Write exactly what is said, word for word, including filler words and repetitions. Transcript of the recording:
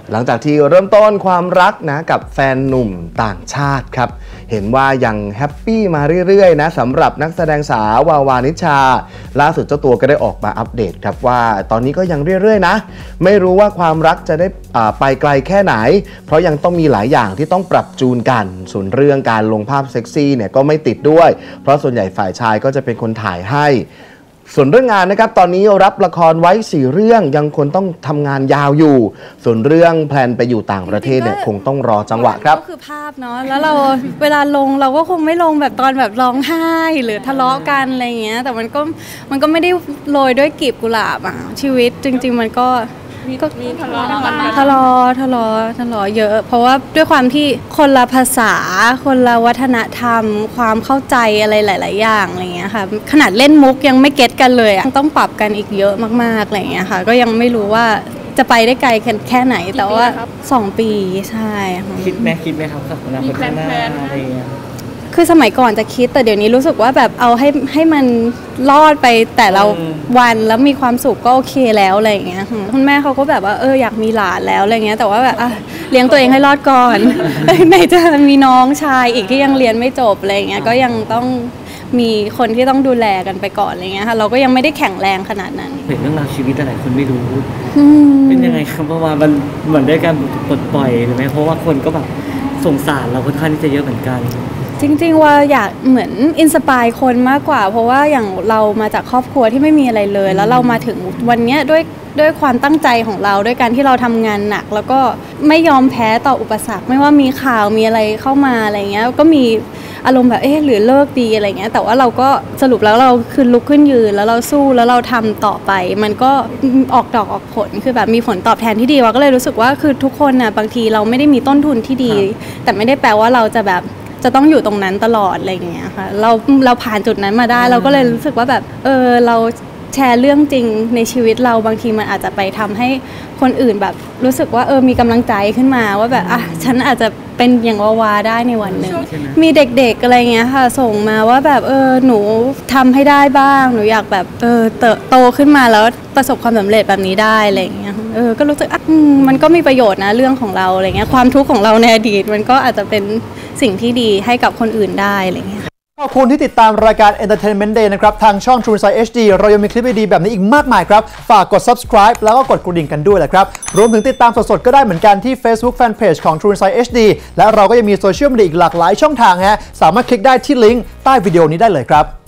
หลังจากที่เริ่มต้นความรักนะกับแฟนหนุ่มต่างชาติครับเห็นว่ายังแฮปปี้มาเรื่อยๆนะสำหรับนักแสดงสาววาวานิชาล่าสุดเจ้าตัวก็ได้ออกมาอัปเดตครับว่าตอนนี้ก็ยังเรื่อยๆนะไม่รู้ว่าความรักจะได้ไปไกลแค่ไหนเพราะยังต้องมีหลายอย่างที่ต้องปรับจูนกันส่วนเรื่องการลงภาพเซ็กซี่เนี่ยก็ไม่ติดด้วยเพราะส่วนใหญ่ฝ่ายชายก็จะเป็นคนถ่ายให้ส่วนเรื่องงานนะครับตอนนี้รับละครไว้สี่เรื่องยังคงต้องทำงานยาวอยู่ส่วนเรื่องแพลนไปอยู่ต่างประเทศเนี่ยคงต้องรอจังหวะครับก็คือภาพเนาะแล้วเราเวลาลงเราก็คงไม่ลงแบบตอนแบบร้องไห้หรือทะเลาะกันอะไรเงี้ยแต่มันก็มันก็ไม่ได้โรยด้วยกลีบกุหลาบอ่ะชีวิตจริงๆมันก็ก็มีทะเลาะทะเลาะทะเลาะทะเลาะเยอะเพราะว่าด้วยความที่คนละภาษาคนละวัฒนธรรมความเข้าใจอะไรหลายๆอย่างอะไรเงี้ยค่ะขนาดเล่นมุกยังไม่เก็ตกันเลยอ่ะต้องปรับกันอีกเยอะมากๆอะไรเงี้ยค่ะก็ยังไม่รู้ว่าจะไปได้ไกลแค่ไหนแต่ว่าสองปีใช่คิดไหมคิดไหมครับกับอนาคตข้างหน้าอะไรเงี้ยคือสมัยก่อนจะคิดแต่เดี๋ยวนี้รู้สึกว่าแบบเอาให้ให้มันรอดไปแต่ละวันแล้วมีความสุขก็โอเคแล้วอะไรอย่างเงี้ยคุณแม่เขาก็แบบว่าเอออยากมีหลานแล้วอะไรเงี้ยแต่ว่าแบบอ่ะเลี้ยงตัวเองให้รอดก่อนไหนจะมีน้องชายอีกที่ยังเรียนไม่จบอะไรเงี้ยก็ยังต้องมีคนที่ต้องดูแลกันไปก่อนอะไรเงี้ยค่ะเราก็ยังไม่ได้แข็งแรงขนาดนั้นเห็นเรื่องราวชีวิตหลายคนไม่รู้เป็นยังไงครับเพราะว่ามันเหมือนได้การปลดปล่อยหรือไม่เพราะว่าคนก็แบบสงสารเราค่อนข้างที่จะเยอะเหมือนกันจริงๆว่าอยากเหมือนอินสปายคนมากกว่าเพราะว่าอย่างเรามาจากครอบครัวที่ไม่มีอะไรเลยแล้วเรามาถึงวันนี้ด้วยด้วยความตั้งใจของเราด้วยการที่เราทำงานหนักแล้วก็ไม่ยอมแพ้ต่ออุปสรรคไม่ว่ามีข่าวมีอะไรเข้ามาอะไรเงี้ยก็มีอารมณ์แบบเอ๊ะหรือเลิกดีอะไรเงี้ยแต่ว่าเราก็สรุปแล้วเราคือลุกขึ้นยืนแล้วเราสู้แล้วเราทำต่อไปมันก็ออกดอกออกผลคือแบบมีผลตอบแทนที่ดีว่าก็เลยรู้สึกว่าคือทุกคนน่ะบางทีเราไม่ได้มีต้นทุนที่ดีแต่ไม่ได้แปลว่าเราจะแบบจะต้องอยู่ตรงนั้นตลอดอะไรอย่างเงี้ยค่ะเราเราผ่านจุดนั้นมาได้เราก็เลยรู้สึกว่าแบบเออเราแชร์เรื่องจริงในชีวิตเราบางทีมันอาจจะไปทำให้คนอื่นแบบรู้สึกว่าเออมีกำลังใจขึ้นมาว่าแบบอ่ะฉันอาจจะเป็นอย่างวาวาได้ในวันหนึ่งมีเด็กๆอะไรเงี้ยค่ะส่งมาว่าแบบเออหนูทำให้ได้บ้างหนูอยากแบบเออเติบโตขึ้นมาแล้วประสบความสำเร็จแบบนี้ได้อะไรเงี้ยเออก็รู้สึกอ่ะมันก็มีประโยชน์นะเรื่องของเราอะไรเงี้ยความทุกข์ของเราในอดีตมันก็อาจจะเป็นสิ่งที่ดีให้กับคนอื่นได้อะไรเงี้ยขอบคุณที่ติดตามรายการ Entertainment Day นะครับทางช่อง True Insight เอช ดี เรายังมีคลิปดีๆแบบนี้อีกมากมายครับฝากกด Subscribe แล้วก็กดกระดิ่งกันด้วยแหละครับรวมถึงติดตามสดๆก็ได้เหมือนกันที่ Facebook Fanpage ของ True Insight เอช ดี และเราก็ยังมีโซเชียลมีเดียอีกหลากหลายช่องทางฮะสามารถคลิกได้ที่ลิงก์ใต้วิดีโอนี้ได้เลยครับ